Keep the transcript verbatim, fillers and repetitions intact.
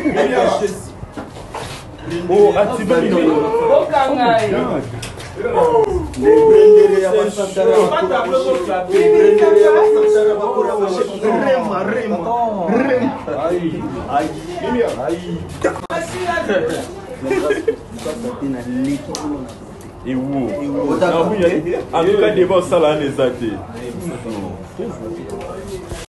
Oh, Atibani. Et où? En tout cas, des bons salades, ça.